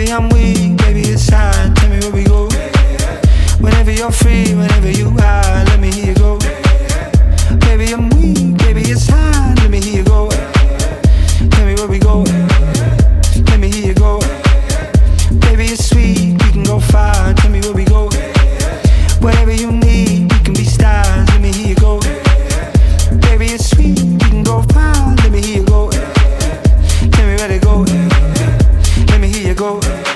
Baby, I'm weak, baby, it's hard. Tell me where we go. Whenever you're free, whenever you are, let me hear you go. Baby, I'm weak, baby, it's hard. Let me hear you go. Tell me where we go. Let me hear you go. Baby, it's sweet, we can go far. Tell me where we go. Whatever you need, we can be stars. Let me hear you go. Baby, it's sweet, we can go far. Let me hear you go. Tell me where to go. Let me hear you go.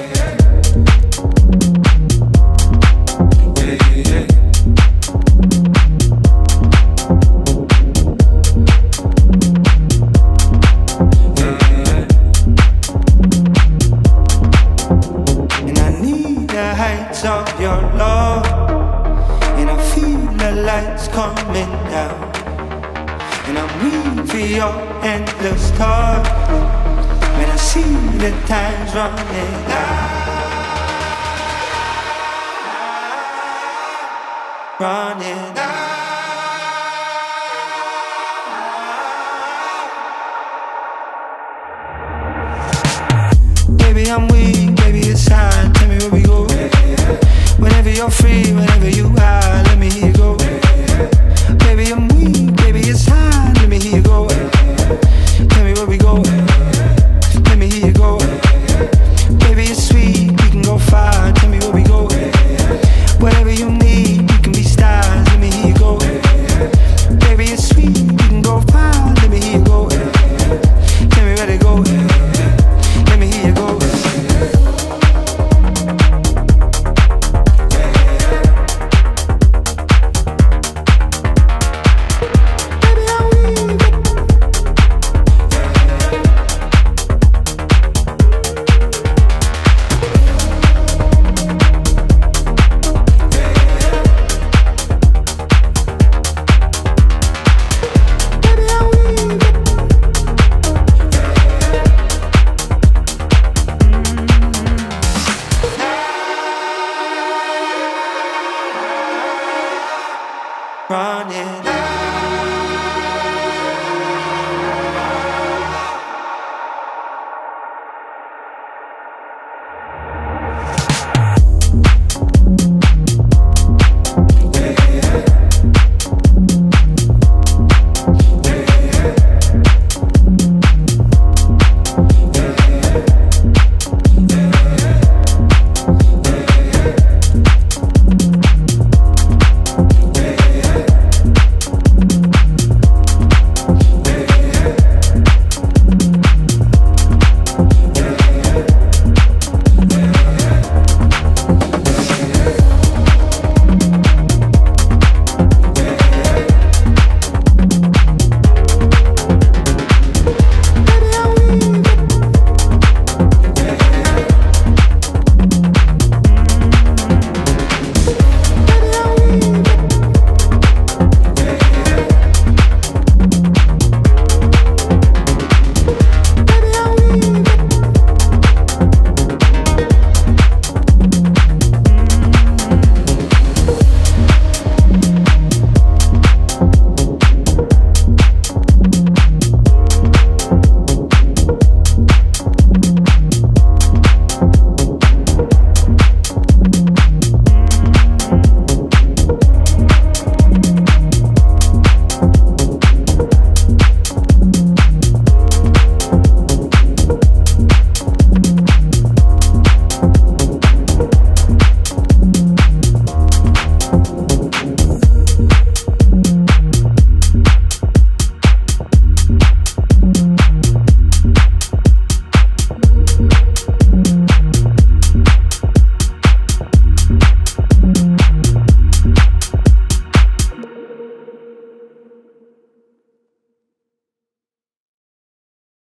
Of your love, and I feel the lights coming down, and I'm weak for your endless talk. When I see the time's running out, running out. Baby, I'm weak, baby, it's hard. Tell me where we go. Whenever you're free, whenever you are, let me hear you.